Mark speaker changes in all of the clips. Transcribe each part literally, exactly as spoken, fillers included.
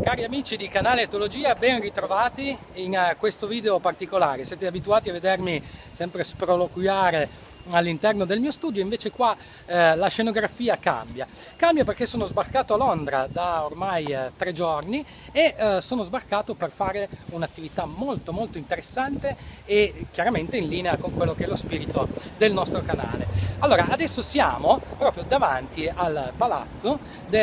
Speaker 1: Cari amici di canale Etologia, ben ritrovati in uh, questo video particolare. Siete abituati a vedermi sempre sproloquiare all'interno del mio studio, invece qua eh, la scenografia cambia. Cambia perché sono sbarcato a Londra da ormai eh, tre giorni e eh, sono sbarcato per fare un'attività molto molto interessante e chiaramente in linea con quello che è lo spirito del nostro canale. Allora, adesso siamo proprio davanti al palazzo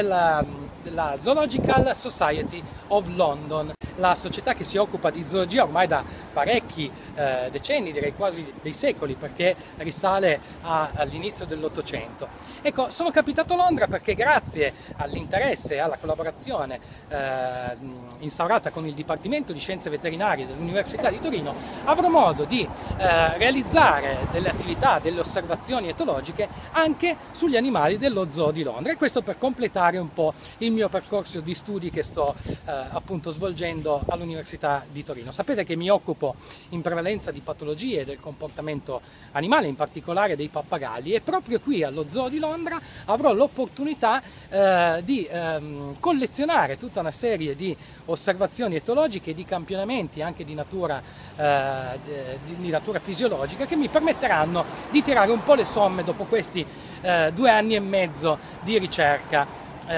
Speaker 1: del della Zoological Society of London, la società che si occupa di zoologia ormai da parecchi eh, decenni, direi quasi dei secoli, perché risale all'inizio dell'Ottocento. Ecco, sono capitato a Londra perché grazie all'interesse e alla collaborazione eh, instaurata con il Dipartimento di Scienze Veterinarie dell'Università di Torino avrò modo di eh, realizzare delle attività, delle osservazioni etologiche anche sugli animali dello Zoo di Londra, e questo per completare un po' il mio percorso di studi che sto eh, appunto svolgendo all'Università di Torino. Sapete che mi occupo in prevalenza di patologie del comportamento animale, in particolare dei pappagalli, e proprio qui allo Zoo di Londra avrò l'opportunità eh, di ehm, collezionare tutta una serie di osservazioni etologiche, di campionamenti anche di natura, eh, di, di natura fisiologica, che mi permetteranno di tirare un po' le somme dopo questi eh, due anni e mezzo di ricerca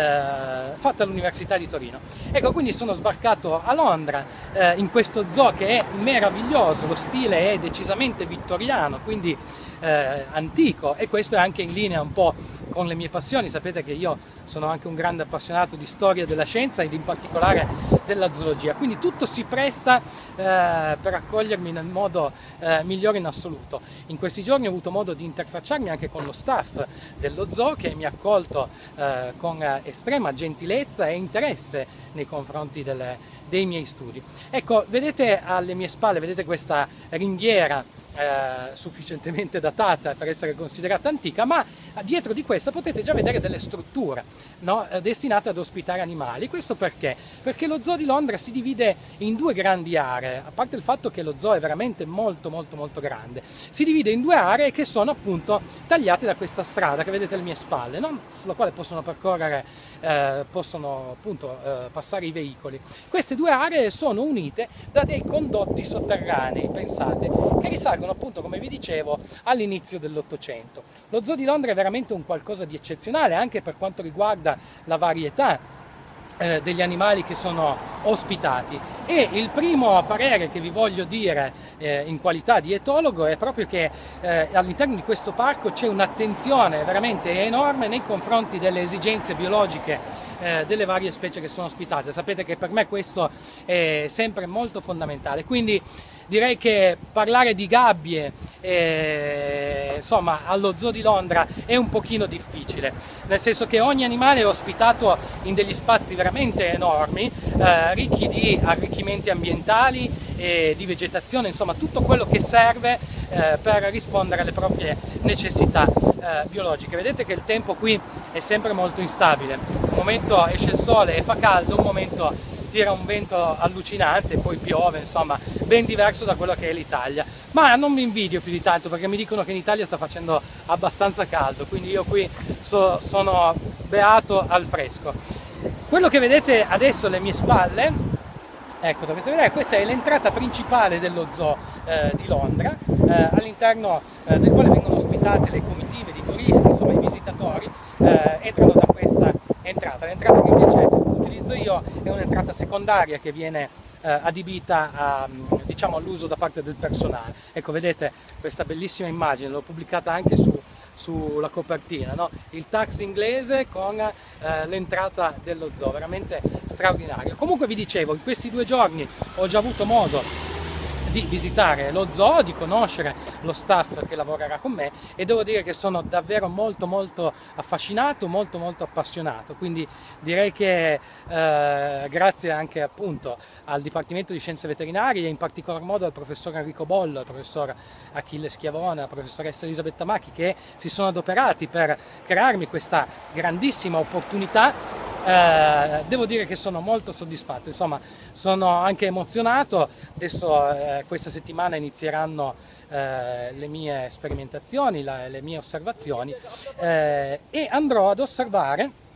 Speaker 1: Eh, fatta all'Università di Torino. Ecco, quindi sono sbarcato a Londra eh, in questo zoo che è meraviglioso, lo stile è decisamente vittoriano, quindi eh, antico, e questo è anche in linea un po' con le mie passioni. Sapete che io sono anche un grande appassionato di storia della scienza ed in particolare della zoologia, quindi tutto si presta eh, per accogliermi nel modo eh, migliore in assoluto. In questi giorni ho avuto modo di interfacciarmi anche con lo staff dello zoo, che mi ha accolto eh, con estrema gentilezza e interesse nei confronti delle, dei miei studi. Ecco, vedete alle mie spalle, vedete questa ringhiera Eh, sufficientemente datata per essere considerata antica, ma dietro di questa potete già vedere delle strutture, no? eh, destinate ad ospitare animali. Questo perché? Perché lo Zoo di Londra si divide in due grandi aree, a parte il fatto che lo zoo è veramente molto molto molto grande. Si divide in due aree che sono appunto tagliate da questa strada che vedete alle mie spalle, no? Sulla quale possono percorrere, eh, possono appunto eh, passare i veicoli. Queste due aree sono unite da dei condotti sotterranei, pensate, che risalgono appunto, come vi dicevo, all'inizio dell'Ottocento. Lo Zoo di Londra è veramente un qualcosa di eccezionale anche per quanto riguarda la varietà eh, degli animali che sono ospitati, e il primo parere che vi voglio dire eh, in qualità di etologo è proprio che eh, all'interno di questo parco c'è un'attenzione veramente enorme nei confronti delle esigenze biologiche eh, delle varie specie che sono ospitate. Sapete che per me questo è sempre molto fondamentale, quindi direi che parlare di gabbie eh, insomma allo Zoo di Londra è un pochino difficile, nel senso che ogni animale è ospitato in degli spazi veramente enormi, eh, ricchi di arricchimenti ambientali e di vegetazione, insomma tutto quello che serve eh, per rispondere alle proprie necessità eh, biologiche. Vedete che il tempo qui è sempre molto instabile, un momento esce il sole e fa caldo, un momento tira un vento allucinante, poi piove, insomma ben diverso da quello che è l'Italia. Ma non mi invidio più di tanto, perché mi dicono che in Italia sta facendo abbastanza caldo, quindi io qui so, sono beato al fresco. Quello che vedete adesso alle mie spalle, ecco, dovreste vedere, questa è l'entrata principale dello Zoo eh, di Londra, eh, all'interno eh, del quale vengono ospitate le comitive di turisti, insomma i visitatori eh, entrano da questa entrata. L'entrata che invece utilizzo io è un'entrata secondaria che viene eh, adibita a, diciamo, all'uso da parte del personale. Ecco, vedete questa bellissima immagine, l'ho pubblicata anche su, sulla copertina, no? Il tax inglese con eh, l'entrata dello zoo, veramente straordinario. Comunque vi dicevo, in questi due giorni ho già avuto modo di visitare lo zoo, di conoscere lo staff che lavorerà con me, e devo dire che sono davvero molto molto affascinato, molto molto appassionato, quindi direi che eh, grazie anche appunto al Dipartimento di Scienze Veterinarie e in particolar modo al professor Enrico Bollo, al professor Achille Schiavone, alla professoressa Elisabetta Macchi, che si sono adoperati per crearmi questa grandissima opportunità. Eh, devo dire che sono molto soddisfatto, insomma sono anche emozionato. Adesso eh, questa settimana inizieranno eh, le mie sperimentazioni, la, le mie osservazioni eh, e andrò ad osservare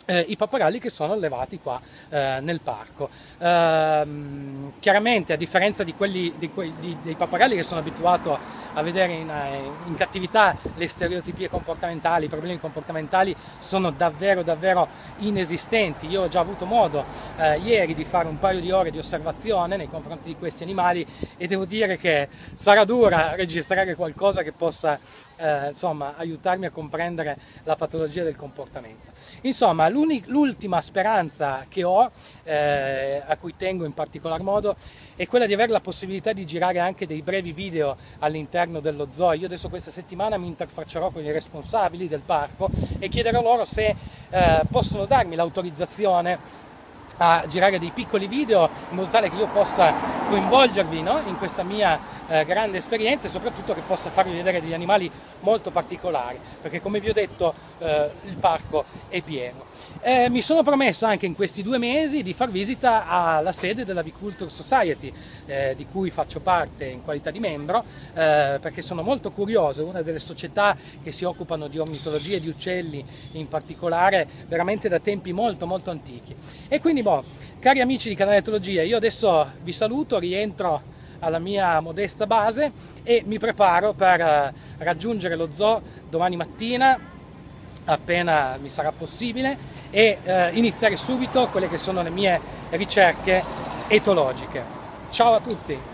Speaker 1: Eh, i pappagalli che sono allevati qua eh, nel parco. Ehm, chiaramente, a differenza di quelli, di que di, dei pappagalli che sono abituato a vedere in, in cattività, le stereotipie comportamentali, i problemi comportamentali sono davvero davvero inesistenti. Io ho già avuto modo eh, ieri di fare un paio di ore di osservazione nei confronti di questi animali e devo dire che sarà dura registrare qualcosa che possa eh, insomma, aiutarmi a comprendere la patologia del comportamento. Insomma, l'ultima speranza che ho, eh, a cui tengo in particolar modo, è quella di avere la possibilità di girare anche dei brevi video all'interno dello zoo. Io adesso questa settimana mi interfaccerò con i responsabili del parco e chiederò loro se eh, possono darmi l'autorizzazione a girare dei piccoli video in modo tale che io possa coinvolgervi, no? in questa mia eh, grande esperienza e soprattutto che possa farvi vedere degli animali molto particolari, perché come vi ho detto eh, il parco è pieno. Eh, mi sono promesso anche in questi due mesi di far visita alla sede della Aviculture Society, eh, di cui faccio parte in qualità di membro, eh, perché sono molto curioso. È una delle società che si occupano di ornitologia e di uccelli in particolare veramente da tempi molto molto antichi. E quindi, boh, cari amici di Canale Etologia, io adesso vi saluto, rientro alla mia modesta base e mi preparo per raggiungere lo zoo domani mattina appena mi sarà possibile e eh, iniziare subito quelle che sono le mie ricerche etologiche. Ciao a tutti!